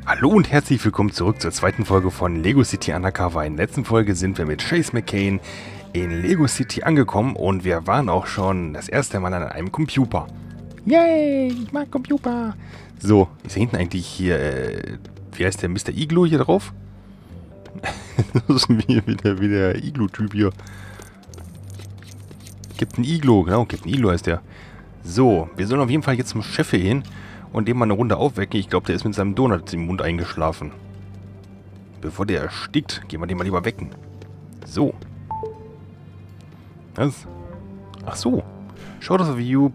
Hallo und herzlich willkommen zurück zur zweiten Folge von Lego City Undercover. In der letzten Folge sind wir mit Chase McCain in Lego City angekommen und wir waren auch schon das erste Mal an einem Computer. Yay, ich mag Computer. So, ist da hinten eigentlich hier, wie heißt der, Mr. Iglo hier drauf? Das ist wie der Iglo-Typ hier. Captain Iglo, genau, Captain Iglo heißt der. So, wir sollen auf jeden Fall jetzt zum Chef hin und dem mal eine Runde aufwecken. Ich glaube, der ist mit seinem Donut im Mund eingeschlafen. Bevor der erstickt, gehen wir den mal lieber wecken. So. Was? Ach so. Schau, dass wir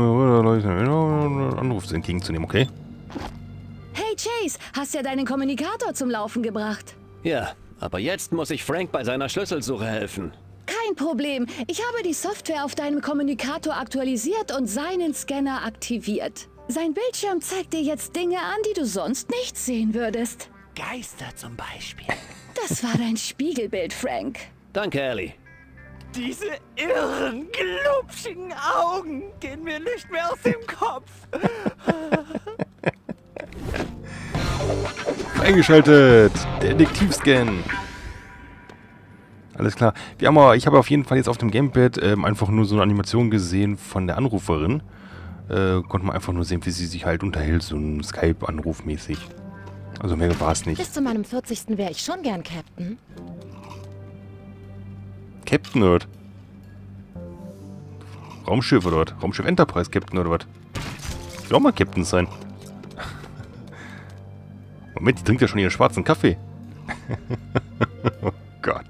Anruf entgegenzunehmen, okay? Hey Chase, hast ja deinen Kommunikator zum Laufen gebracht. Ja, aber jetzt muss ich Frank bei seiner Schlüsselsuche helfen. Kein Problem. Ich habe die Software auf deinem Kommunikator aktualisiert und seinen Scanner aktiviert. Sein Bildschirm zeigt dir jetzt Dinge an, die du sonst nicht sehen würdest. Geister zum Beispiel. Das war dein Spiegelbild, Frank. Danke, Ellie. Diese irren, glubschigen Augen gehen mir nicht mehr aus dem Kopf. Eingeschaltet. Detektivscan. Alles klar. Ich habe auf jeden Fall jetzt auf dem Gamepad einfach nur so eine Animation gesehen von der Anruferin. Konnte man einfach nur sehen, wie sie sich halt unterhält, so ein Skype-Anruf mäßig. Also mehr war es nicht. Bis zu meinem 40. wäre ich schon gern Captain. Captain oder was? Raumschiff oder was? Raumschiff Enterprise Captain oder was? Ich will auch mal Captain sein. Moment, die trinkt ja schon ihren schwarzen Kaffee. Oh Gott.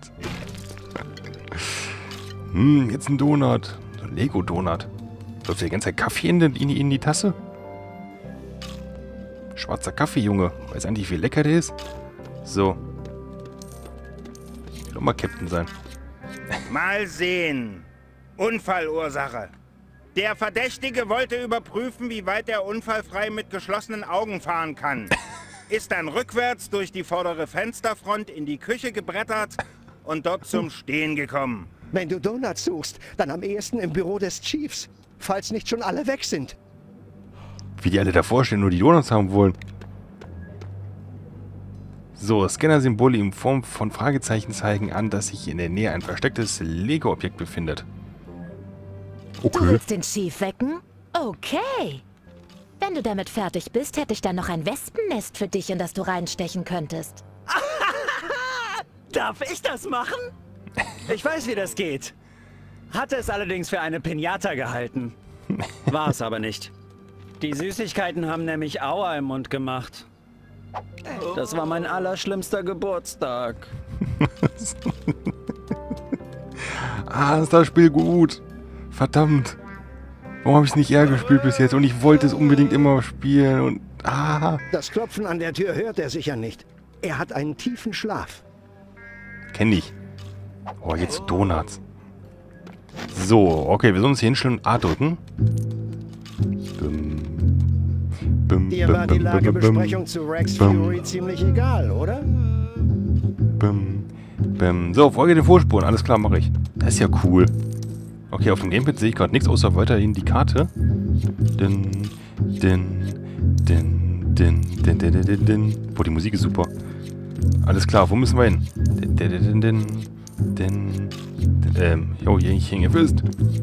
Jetzt ein Donut. So ein Lego-Donut. Läuft der ganze Kaffee in die Tasse? Schwarzer Kaffee, Junge. Weiß eigentlich, wie lecker der ist? So. Ich will auch mal Captain sein. Mal sehen. Unfallursache. Der Verdächtige wollte überprüfen, wie weit er unfallfrei mit geschlossenen Augen fahren kann. Ist dann rückwärts durch die vordere Fensterfront in die Küche gebrettert und dort zum Stehen gekommen. Wenn du Donuts suchst, dann am ehesten im Büro des Chiefs, falls nicht schon alle weg sind. Wie die alle davor stehen, nur die Donuts haben wollen. So, Scanner-Symbole in Form von Fragezeichen zeigen an, dass sich in der Nähe ein verstecktes Lego-Objekt befindet. Du Okay. willst den Chief wecken? Okay. Wenn du damit fertig bist, hätte ich dann noch ein Wespennest für dich, in das du reinstechen könntest. Darf ich das machen? Ich weiß, wie das geht. Hatte es allerdings für eine Pinata gehalten. War es aber nicht. Die Süßigkeiten haben nämlich Aua im Mund gemacht. Das war mein allerschlimmster Geburtstag. Ah, ist das Spiel gut. Verdammt. Warum habe ich es nicht eher gespielt bis jetzt? Und ich wollte es unbedingt immer spielen und... Ah. Das Klopfen an der Tür hört er sicher nicht. Er hat einen tiefen Schlaf. Kenn ich. Oh, jetzt Donuts. So, okay, wir sollen uns hier hinstellen und A drücken. Dir war die Lagebesprechung zu Rex Fury ziemlich egal, oder? So, folge den Vorspuren. Alles klar, mache ich. Das ist ja cool. Okay, auf dem Gamepad sehe ich gerade nichts, außer weiterhin die Karte. Boah, die Musik ist super. Alles klar, wo müssen wir hin? Jo, hier hänge fest.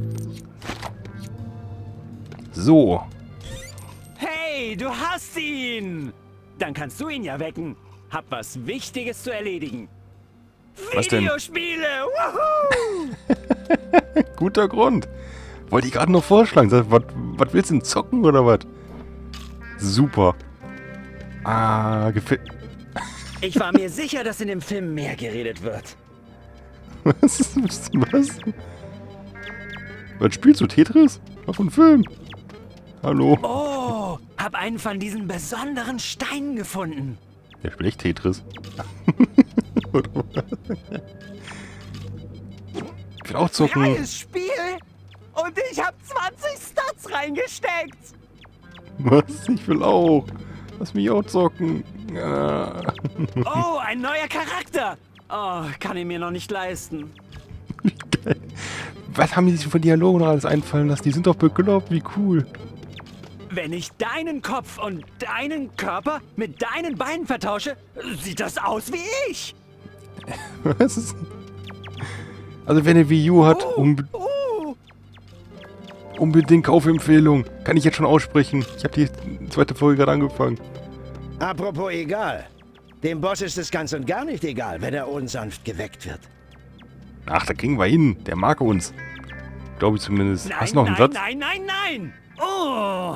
So. Hey, du hast ihn! Dann kannst du ihn ja wecken. Hab was Wichtiges zu erledigen. Was denn? Videospiele! Woohoo! Guter Grund. Wollte ich gerade noch vorschlagen. Was willst du denn zocken oder was? Super. Ah, gefällt... Ich war mir sicher, dass in dem Film mehr geredet wird. Was? Was spielst du? Tetris? Auf einen Film? Hallo? Oh, hab einen von diesen besonderen Steinen gefunden. Der spielt echt Tetris. Ich will auch zocken. Geiles Spiel! Und ich hab 20 Stats reingesteckt! Was? Ich will auch. Lass mich auch zocken. Oh, ein neuer Charakter! Oh, kann ich mir noch nicht leisten. Was haben die sich für Dialoge noch alles einfallen lassen? Die sind doch bekloppt, wie cool. Wenn ich deinen Kopf und deinen Körper mit deinen Beinen vertausche, sieht das aus wie ich. Was ist... Also wer eine Wii U hat, unbedingt Kaufempfehlung. Kann ich jetzt schon aussprechen. Ich habe die zweite Folge gerade angefangen. Apropos egal. Dem Boss ist es ganz und gar nicht egal, wenn er unsanft geweckt wird. Ach, da kriegen wir hin. Der mag uns. Glaube ich zumindest. Nein, Hast du noch einen Satz? Nein. Oh.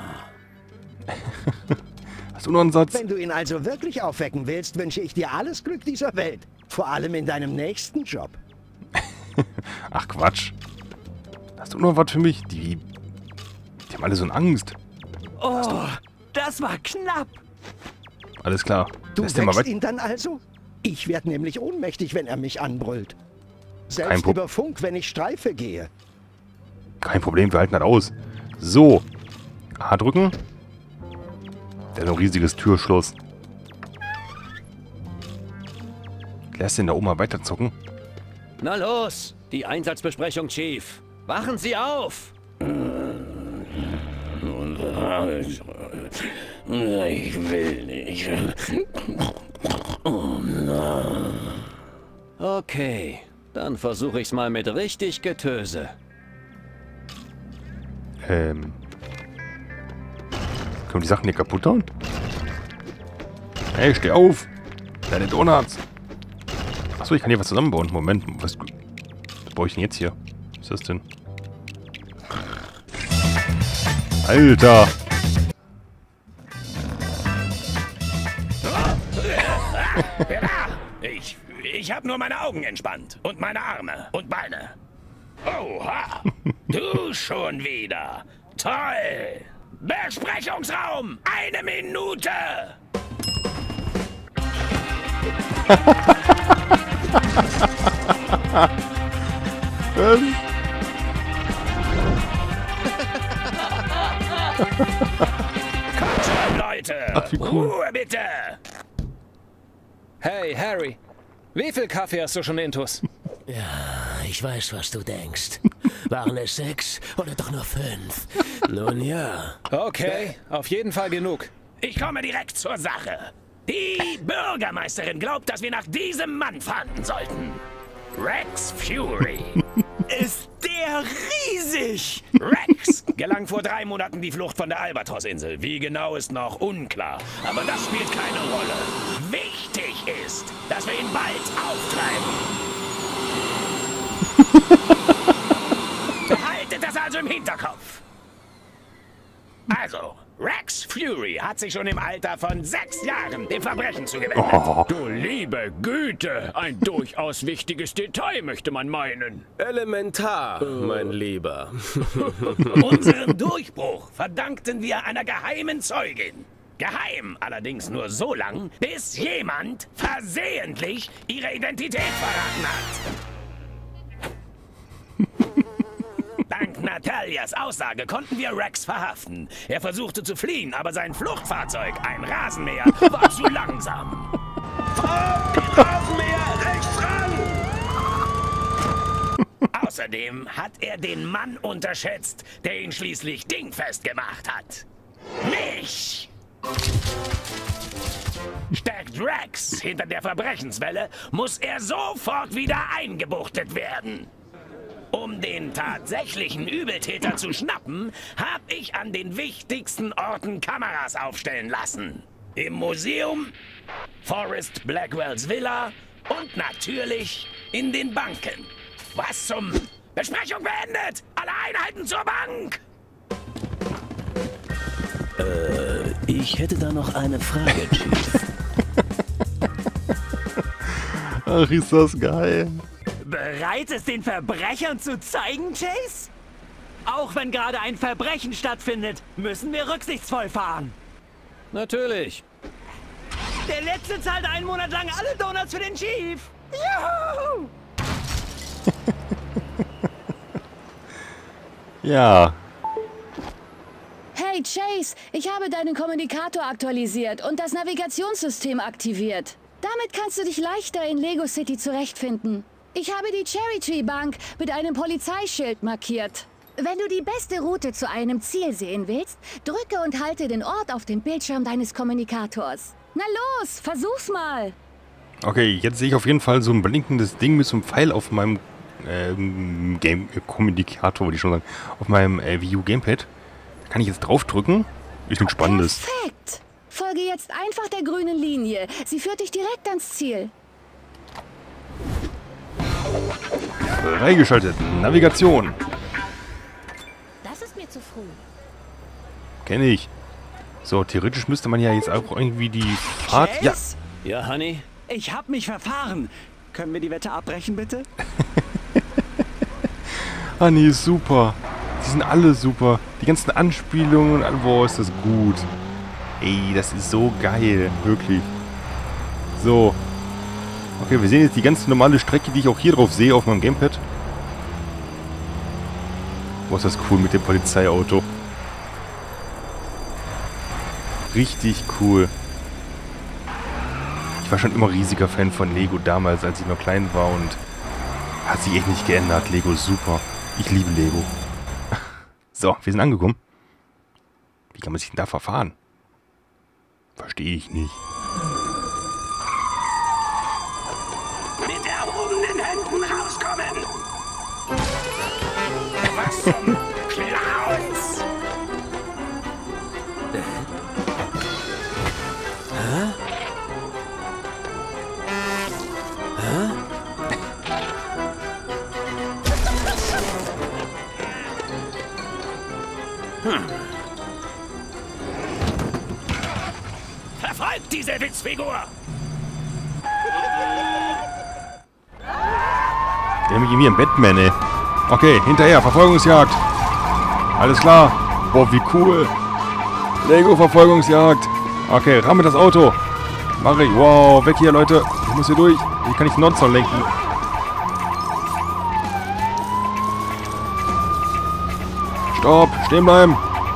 Hast du noch einen Satz? Wenn du ihn also wirklich aufwecken willst, wünsche ich dir alles Glück dieser Welt. Vor allem in deinem nächsten Job. Ach, Quatsch. Hast du noch was für mich? Die haben alle so eine Angst. Oh, das war knapp. Alles klar. Du Lässt den mal wächst weg. ihn dann also? Ich werde nämlich ohnmächtig, wenn er mich anbrüllt. Selbst über Funk, wenn ich Streife gehe. Kein Problem, wir halten das aus. So. A drücken. Der hat ein riesiges Türschloss. Lässt den da oben mal weiterzucken. Na los, die Einsatzbesprechung, Chief. Wachen Sie auf! Ich will nicht. Okay, dann versuche ich's mal mit richtig Getöse. Können wir die Sachen hier kaputt hauen? Hey, steh auf! Deine Donuts! Achso, ich kann hier was zusammenbauen. Moment, was brauche ich denn jetzt hier? Was ist das denn? Alter! Ich habe nur meine Augen entspannt. Und meine Arme und Beine. Oha! Du schon wieder. Toll! Besprechungsraum! 1 Minute! Kommt schon, Leute! Ach, wie cool. Ruhe bitte! Hey, Harry. Wie viel Kaffee hast du schon intus? Ja, ich weiß, was du denkst. Waren es 6 oder doch nur 5? Nun ja. Okay, auf jeden Fall genug. Ich komme direkt zur Sache. Die Bürgermeisterin glaubt, dass wir nach diesem Mann fahnden sollten. Rex Fury. Ist der riesig! Rex gelang vor 3 Monaten die Flucht von der Albatros-Insel. Wie genau ist noch unklar. Aber das spielt keine Rolle. Wichtig ist, dass wir ihn bald auftreiben. Behaltet das also im Hinterkopf. Also, Rex Fury hat sich schon im Alter von 6 Jahren dem Verbrechen zugewendet. Oh. Du liebe Güte, ein durchaus wichtiges Detail, möchte man meinen. Elementar, mein Lieber. Unseren Durchbruch verdankten wir einer geheimen Zeugin. Geheim allerdings nur so lang, bis jemand versehentlich ihre Identität verraten hat. Dank Natalias Aussage konnten wir Rex verhaften. Er versuchte zu fliehen, aber sein Fluchtfahrzeug, ein Rasenmäher, war zu langsam. Rasenmäher, rechts ran! Außerdem hat er den Mann unterschätzt, der ihn schließlich dingfest gemacht hat. Mich! Steckt Rex hinter der Verbrechenswelle, muss er sofort wieder eingebuchtet werden. Um den tatsächlichen Übeltäter zu schnappen, habe ich an den wichtigsten Orten Kameras aufstellen lassen. Im Museum, Forrest Blackwells Villa und natürlich in den Banken. Was zum... Besprechung beendet! Alle Einheiten zur Bank! Ich hätte da noch eine Frage, Chief. Ach, ist das geil. Bereit, es den Verbrechern zu zeigen, Chase? Auch wenn gerade ein Verbrechen stattfindet, müssen wir rücksichtsvoll fahren. Natürlich. Der Letzte zahlt 1 Monat lang alle Donuts für den Chief. Juhu! Ja. Hey Chase, ich habe deinen Kommunikator aktualisiert und das Navigationssystem aktiviert. Damit kannst du dich leichter in Lego City zurechtfinden. Ich habe die Cherry Tree Bank mit einem Polizeischild markiert. Wenn du die beste Route zu einem Ziel sehen willst, drücke und halte den Ort auf dem Bildschirm deines Kommunikators. Na los, versuch's mal. Okay, jetzt sehe ich auf jeden Fall so ein blinkendes Ding mit so einem Pfeil auf meinem Kommunikator, würde ich schon sagen. Auf meinem Wii U Gamepad. Da kann ich jetzt draufdrücken. Ist nichts Spannendes. Perfekt. Folge jetzt einfach der grünen Linie. Sie führt dich direkt ans Ziel. Freigeschaltet. Navigation. Das ist mir zu früh. Kenne ich. So, theoretisch müsste man ja jetzt auch irgendwie die Fahrt... Ja. Ja, Honey? Ich hab mich verfahren. Können wir die Wette abbrechen, bitte? Ah, nee, ist super. Die sind alle super. Die ganzen Anspielungen und boah, ist das gut. Ey, das ist so geil. Wirklich. So. Okay, wir sehen jetzt die ganz normale Strecke, die ich auch hier drauf sehe, auf meinem Gamepad. Boah, ist das cool mit dem Polizeiauto. Richtig cool. Ich war schon immer riesiger Fan von Lego damals, als ich noch klein war und hat sich echt nicht geändert. Lego ist super. Ich liebe Lego. So, wir sind angekommen. Wie kann man sich denn da verfahren? Verstehe ich nicht. Mit erhobenen Händen rauskommen! Was zum Klaus? Verfolgt diese Witzfigur! Der mich irgendwie im Batman, ey. Okay, hinterher, Verfolgungsjagd. Alles klar. Boah, wie cool. Lego-Verfolgungsjagd. Okay, ramme das Auto. Mach ich. Wow, weg hier, Leute. Ich muss hier durch. Hier kann ich den Nonzon lenken. Stopp, stehen bleiben.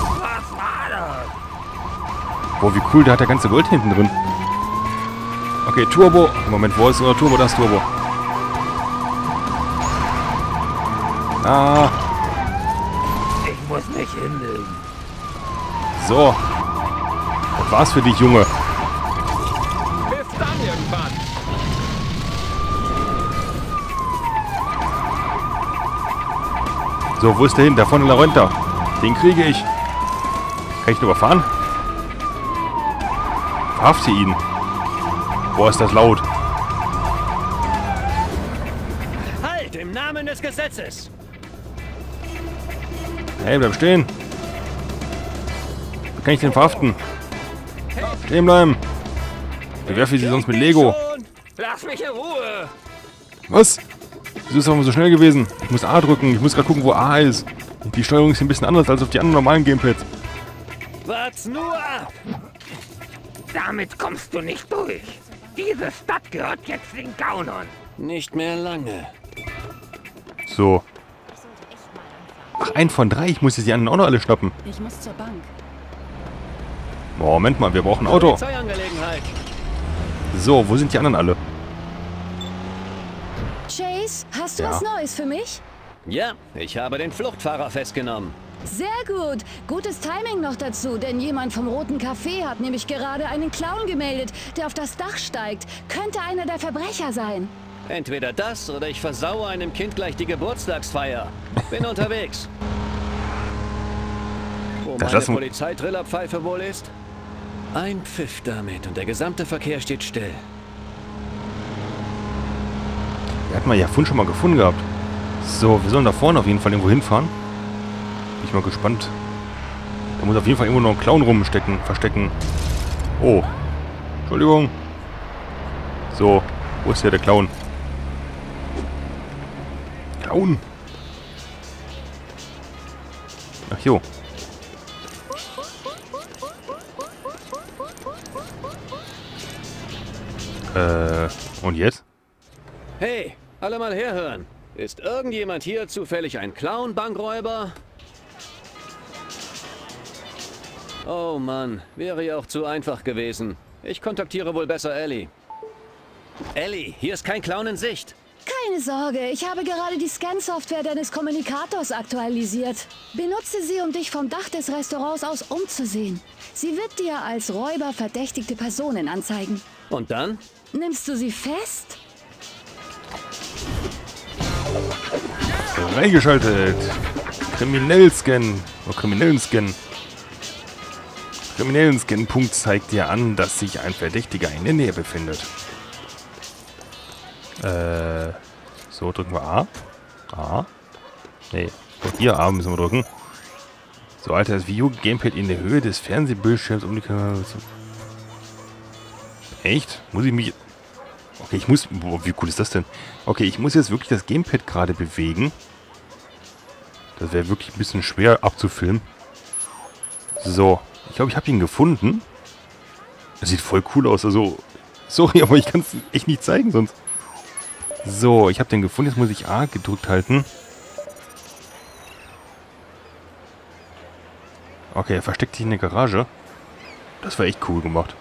Boah, wie cool, da hat der ganze Gold hinten drin. Okay, Turbo. Moment, wo ist unser Turbo? Das Turbo. Ah. Ich muss mich hinlegen. So. Das war's für dich, Junge. Bis dann irgendwann. So, wo ist der hin? Da vorne runter. Den kriege ich. Kann ich den überfahren? Verhafte ihn. Boah, ist das laut. Halt, im Namen des Gesetzes! Hey, bleib stehen. Wie kann ich den verhaften? Stehen bleiben. Bewerfe sie sonst mit Lego. Lass mich in Ruhe! Was? Wieso ist das aber so schnell gewesen? Ich muss A drücken. Ich muss gerade gucken, wo A ist. Die Steuerung ist ein bisschen anders als auf die anderen normalen Gamepads. Wart's nur ab! Damit kommst du nicht durch. Diese Stadt gehört jetzt den Gaunern. Nicht mehr lange. So. Ach, ein von 3. Ich muss jetzt die anderen auch noch alle schnappen. Ich muss zur Bank. Moment mal, wir brauchen ein Auto. Polizeiangelegenheit. So, wo sind die anderen alle? Chase, hast du Ja. was Neues für mich? Ja, ich habe den Fluchtfahrer festgenommen. Sehr gut. Gutes Timing noch dazu, denn jemand vom Roten Café hat nämlich gerade einen Clown gemeldet, der auf das Dach steigt. Könnte einer der Verbrecher sein. Entweder das oder ich versaue einem Kind gleich die Geburtstagsfeier. Bin unterwegs. Wo Das meine lassen- Polizeitrillerpfeife wohl ist? Ein Pfiff damit und der gesamte Verkehr steht still. Die hatten wir ja vorhin schon mal gefunden gehabt. So, wir sollen da vorne auf jeden Fall irgendwo hinfahren. Bin ich mal gespannt. Da muss auf jeden Fall irgendwo noch ein Clown verstecken. Oh. Entschuldigung. So, wo ist hier der Clown? Clown. Ach jo. Und jetzt? Hey, alle mal herhören. Ist irgendjemand hier zufällig ein Clown-Bankräuber? Oh Mann, wäre ja auch zu einfach gewesen. Ich kontaktiere wohl besser Ellie. Ellie, hier ist kein Clown in Sicht. Keine Sorge, ich habe gerade die Scan-Software deines Kommunikators aktualisiert. Benutze sie, um dich vom Dach des Restaurants aus umzusehen. Sie wird dir als Räuber verdächtigte Personen anzeigen. Und dann? Nimmst du sie fest? Freigeschaltet. Kriminellscan. Kriminellenscan. Kriminellenscan-Punkt zeigt dir an, dass sich ein Verdächtiger in der Nähe befindet. So, drücken wir A. A. Nee, hier A müssen wir drücken. So, Alter, das Video-Gamepad in der Höhe des Fernsehbildschirms um die Kamera. Echt? Muss ich mich... Okay, ich muss... Boah, wie cool ist das denn? Okay, ich muss jetzt wirklich das Gamepad gerade bewegen. Das wäre wirklich ein bisschen schwer abzufilmen. So, ich glaube, ich habe ihn gefunden. Das sieht voll cool aus, also... Sorry, aber ich kann es echt nicht zeigen sonst. So, ich habe den gefunden. Jetzt muss ich A gedrückt halten. Okay, er versteckt sich in der Garage. Das war echt cool gemacht.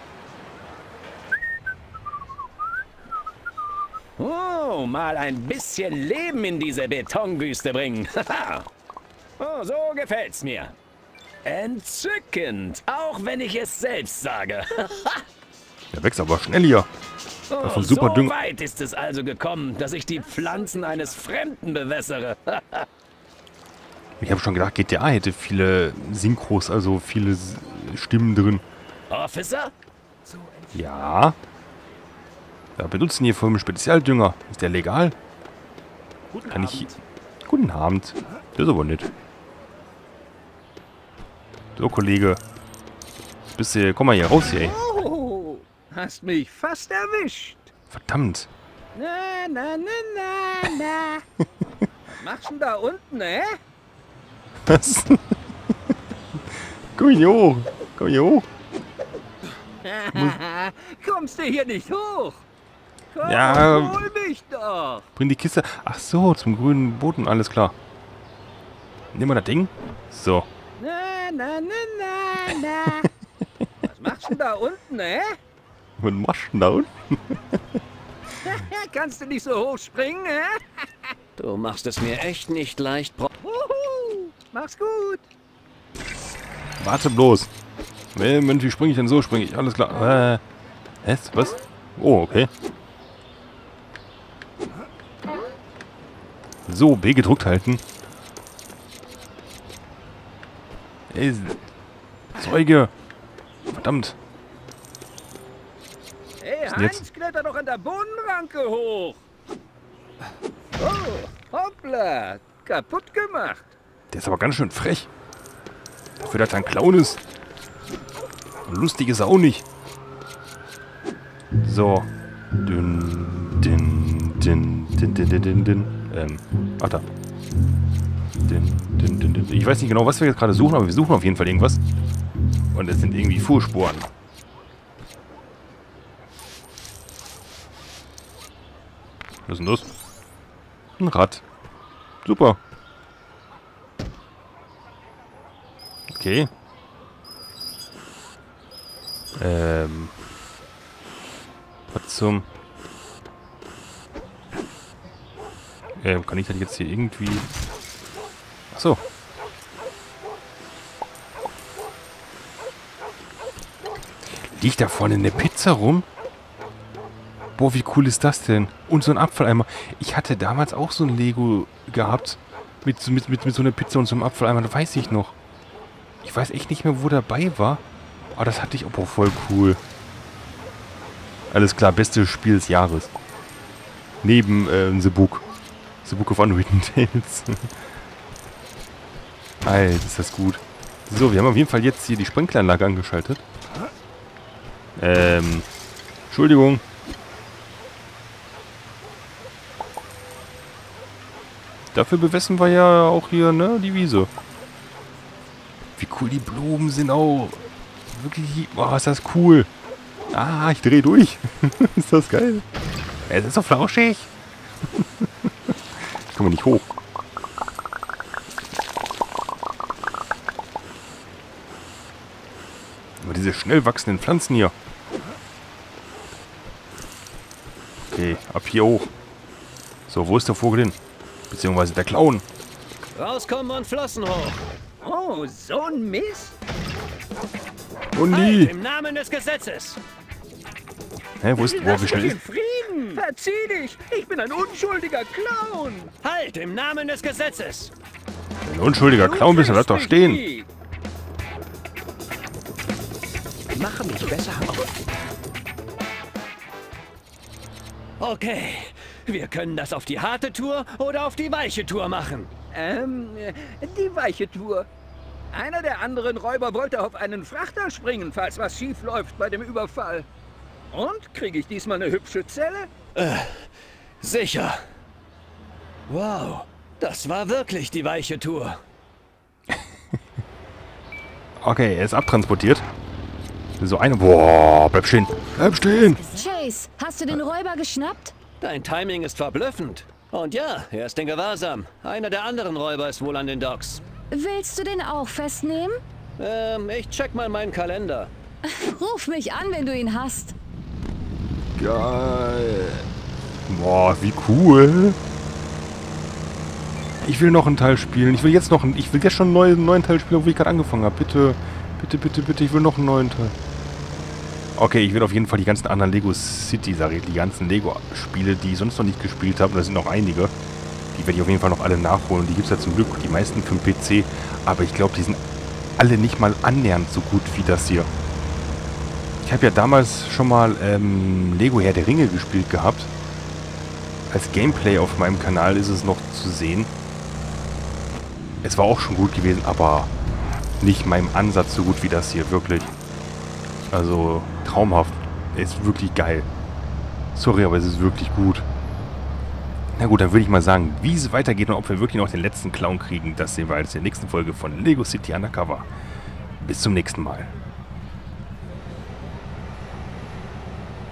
Oh, mal ein bisschen Leben in diese Betonwüste bringen. Oh, so gefällt's mir. Entzückend, auch wenn ich es selbst sage. Der wächst aber schnell hier. Oh, so weit ist es also gekommen, dass ich die Pflanzen eines Fremden bewässere. Ich habe schon gedacht, GTA hätte viele Synchros, also viele Stimmen drin. Officer? Ja. Wir benutzen hier voll Spezialdünger. Ist der legal? Kann ich... Guten Abend. Das ist aber nett. So, Kollege. Bist du... Komm mal hier raus hier, ey. Oh, hast mich fast erwischt. Verdammt. Na, na, na, na, na. Was machst du denn da unten, Was? Komm hier hoch. Komm hier hoch. Kommst du hier nicht hoch? Komm, ja. hol mich doch. Bring die Kiste. Ach so, zum grünen Boden. Alles klar. Nehmen wir das Ding. So. Na, na, na, na, na. Was machst du denn da unten, Was machst du denn da unten? Kannst du nicht so hoch springen, Du machst es mir echt nicht leicht. Mach's gut. Warte bloß. Mensch, wie springe ich denn so? Springe ich? Alles klar. Was? Oh, okay. So, B gedrückt halten. Ey, Zeuge. Verdammt. Hey, Heinz, kletter doch an der Bodenranke hoch. Oh, hoppla. Kaputt gemacht. Der ist aber ganz schön frech. Dafür, dass er ein Clown ist. Und lustig ist er auch nicht. So. Ach da. Ich weiß nicht genau, was wir jetzt gerade suchen, aber wir suchen auf jeden Fall irgendwas. Und es sind irgendwie Fußspuren. Was ist denn das? Ein Rad. Super. Okay. Was zum... kann ich das jetzt hier irgendwie... Achso. Liegt da vorne eine Pizza rum? Boah, wie cool ist das denn? Und so ein Apfeleimer. Ich hatte damals auch so ein Lego gehabt. Mit so einer Pizza und so einem Apfeleimer. Das weiß ich noch. Ich weiß echt nicht mehr, wo dabei war. Aber das hatte ich... Oh, voll cool. Alles klar, bestes Spiel des Jahres. Neben The Book. The Book of Unwritten Tales. Alter, ist das gut. So, wir haben auf jeden Fall jetzt hier die Sprinkleranlage angeschaltet. Entschuldigung. Dafür bewässern wir ja auch hier, ne, die Wiese. Wie cool die Blumen sind auch. Wirklich, boah, ist das cool. Ah, ich drehe durch. Ist das geil. Es ist so flauschig. Ich komme nicht hoch. Aber diese schnell wachsenden Pflanzen hier. Okay, ab hier hoch. So, wo ist der Vogel hin? Beziehungsweise der Clown. Rauskommen und Flossen hoch. Oh, so ein Mist. Oh nie. Halt, im Namen des Gesetzes. Hä, wo ist... Boah, wie schnell ist... Frieden. Verzieh dich. Ich bin ein unschuldiger Clown. Halt, im Namen des Gesetzes. Ein unschuldiger Clown bist, dann bleib doch stehen. Mache mich besser auf. Okay, wir können das auf die harte Tour oder auf die weiche Tour machen. Die weiche Tour. Einer der anderen Räuber wollte auf einen Frachter springen, falls was schief läuft bei dem Überfall. Und? Kriege ich diesmal eine hübsche Zelle? Sicher. Wow, das war wirklich die weiche Tour. Okay, er ist abtransportiert. So eine... Boah, bleib stehen. Bleib stehen. Chase, hast du den Räuber geschnappt? Dein Timing ist verblüffend. Und ja, er ist in Gewahrsam. Einer der anderen Räuber ist wohl an den Docks. Willst du den auch festnehmen? Ich check mal meinen Kalender. Ruf mich an, wenn du ihn hast. Geil. Boah, wie cool. Ich will noch einen Teil spielen. Ich will jetzt schon einen neuen Teil spielen, wo ich gerade angefangen habe. Bitte, bitte, bitte, bitte, ich will noch einen neuen Teil. Okay, ich will auf jeden Fall die ganzen anderen Lego City, sage ich, die ganzen Lego-Spiele, die ich sonst noch nicht gespielt habe, und da sind noch einige, die werde ich auf jeden Fall noch alle nachholen. Die gibt es ja zum Glück, die meisten für den PC, aber ich glaube, die sind alle nicht mal annähernd so gut wie das hier. Ich habe ja damals schon mal Lego Herr der Ringe gespielt gehabt. Als Gameplay auf meinem Kanal ist es noch zu sehen. Es war auch schon gut gewesen, aber nicht meinem Ansatz so gut wie das hier, wirklich. Also traumhaft. Ist wirklich geil. Sorry, aber es ist wirklich gut. Na gut, dann würde ich mal sagen, wie es weitergeht und ob wir wirklich noch den letzten Clown kriegen, das sehen wir jetzt in der nächsten Folge von Lego City Undercover. Bis zum nächsten Mal.